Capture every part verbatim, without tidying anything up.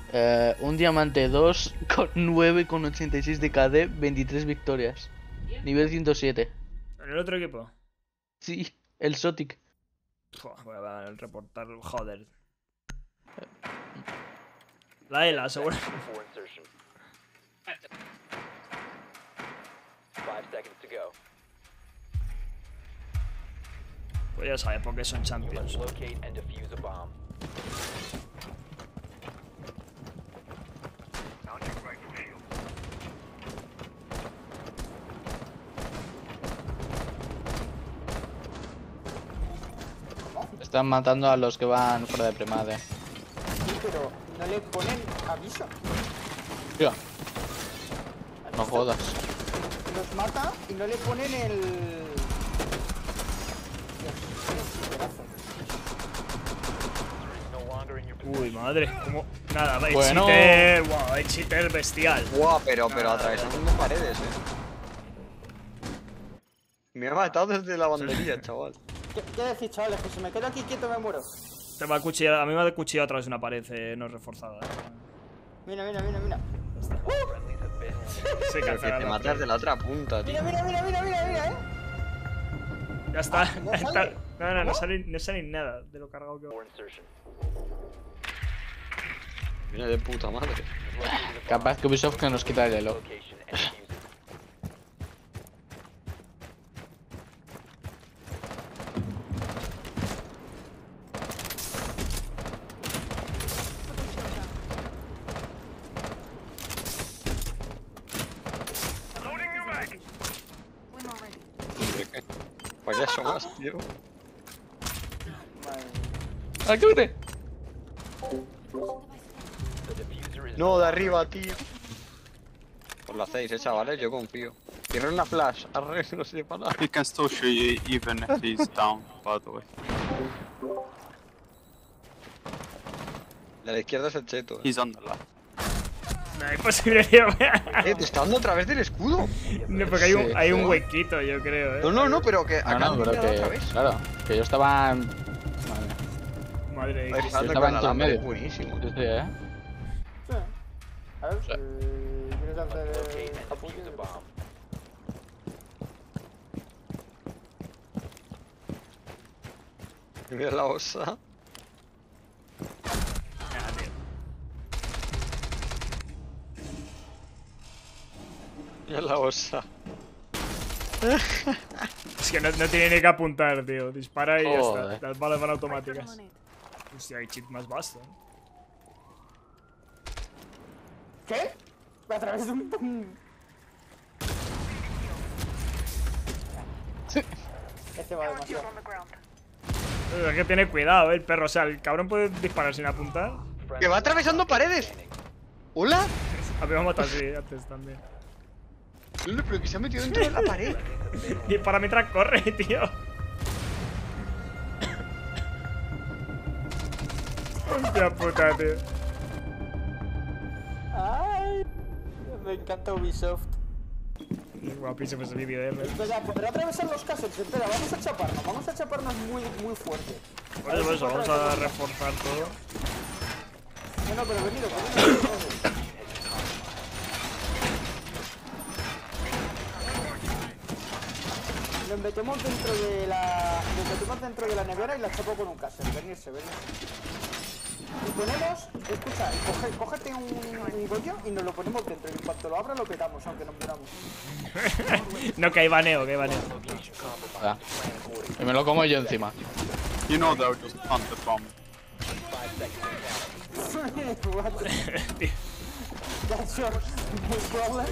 Eh, un diamante dos con nueve con ochenta y seis de K D, veintitrés victorias. Nivel ciento siete. ¿En el otro equipo? Sí, el Sotic. Joder, voy a reportar, joder. La E L A, seguro. Pues ya sabes por qué son champions. Están matando a los que van fuera de premade. Sí, pero no le ponen aviso. Tío, no jodas. Los mata y no le ponen el... Uy, madre, como... Nada, el Bueno. cheater... Wow, el cheater bestial. Guau, pero, pero Nada, atravesando paredes, eh. Me ha matado desde la banderilla, chaval. ¿Qué, qué decís, chavales? Que si me quedo aquí quieto me muero. Te va a cuchillar, a mí me ha cuchillado a través de una pared eh, no reforzada. Eh. Mira, mira, mira, mira. Sí, Pero que te matas de la otra punta, tío. Mira, mira, mira, mira, mira, mira, eh. Ya está. Ah, ¿no Está- sale? No, no, no ¿Cómo? sale, no sale nada de lo cargado que va. Viene de puta madre. Capaz que Ubisoft que nos quita el elo. Payaso más, tío. Madre. ¡Ah, qué grande! No, de arriba, tío. Os lo hacéis, eh, chavales, yo confío. Cierren la flash, arre, no se para nada. He can still shoot you even if he's down, by the way. De la izquierda es el cheto. Eh, He's on the left. No hay posible, tío. Eh, te está dando a través del escudo. No, porque hay un, Sí, hay un sí. huequito, yo creo, eh. No, no, no, pero que No, acá no, han pero tirado otra que. vez. Claro, que yo estaba. en- Madre. Madre de Ahí Cristo. está, Yo con estaba en todo el alambre, medio. buenísimo. Sí, sí, eh. Sí. A ver, si quieres hacer el capullo. Mira la osa. Mira la osa. Es que no, no tiene ni que apuntar, tío. Dispara y ya Joder. está. Las balas van automáticas. Hostia, hay cheat más vasto. ¿eh? ¿Qué? A través de un... Este va demasiado. Hay que tener cuidado, eh, el perro. O sea, el cabrón puede disparar sin apuntar. ¡Que va atravesando paredes! ¿Hola? A mí me ha matado así antes también. Lolo, pero que se ha metido dentro de la pared. Y para mientras corre, tío. Hostia puta, tío. Ay, me encanta Ubisoft. Es guapísimo ese vídeo, eh. Espera, podrá atravesar los castles. Espera, vamos a chaparnos. Vamos a chaparnos muy, muy fuerte. Por eso, por eso, vamos a reforzar todo. No, no, pero venido, venido. venido. Nos metemos dentro de la... Nos metemos dentro de la nevera y la chapo con un caser. Venirse, venirse. Y ponemos... Escucha, coge, cógete un, un Goyo y nos lo ponemos dentro. Y en cuanto lo abra lo petamos, aunque nos muramos. No, que hay baneo, que hay baneo. Ah. Y me lo como yo encima. You know they'll just plant the bomb. What the- Tío. That's your problem.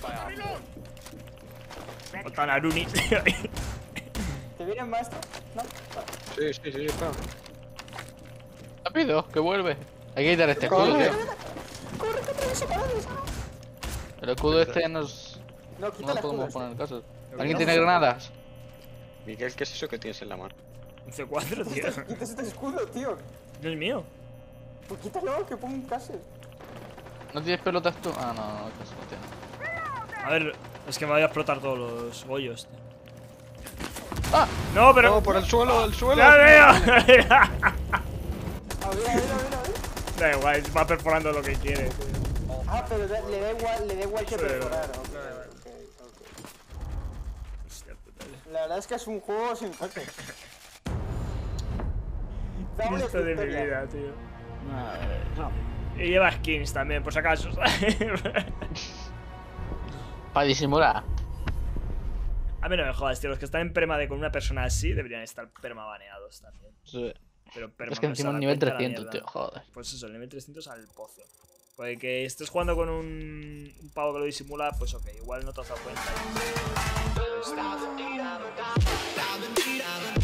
Otan Aruni, tío. ¿Te viene maestro? ¿No? Vale. Sí, sí, sí, está. Rápido, que vuelve. Hay que quitar este escudo, Corre. tío. ¡Corre, que atraviesa paredes! El escudo este nos. No, No quita nos la podemos escudo. poner en caso. Lo ¿Alguien que tiene granadas? Miguel, ¿qué es eso que tienes en la mano? Un C cuatro, tío. Quita este escudo, tío. No es mío. Pues quítalo, que ponga un caser. ¿No tienes pelotas tú? Ah, no, no, casi no tiene. A ver, es que me voy a explotar todos los goyos, tío. ¡Ah! No, pero. No, por el suelo, el suelo. ¡Ya veo! A ver, a ver, a ver, a ver. Da igual, va perforando lo que quiere, tío. Ah, pero da- le da igual, le da igual que Sí, perforar. no, ok, no, no. ok, ok. Hostia puta. La verdad es que es un juego sin toque. Doble Cristo de mi victoria. vida, tío. Madre, no. Y lleva skins también, por si acaso, ¿sabes? Para disimular. A mí no me jodas, tío. Los que están en permade con una persona así deberían estar permabaneados también. Sí. Pero perma Es que no encima se el da nivel cuenta la trescientos, mierda. tío, joder. Pues eso, el nivel trescientos al pozo. Porque que estés jugando con un, un pavo que lo disimula, pues ok, igual no te has dado cuenta. Pero está mejor.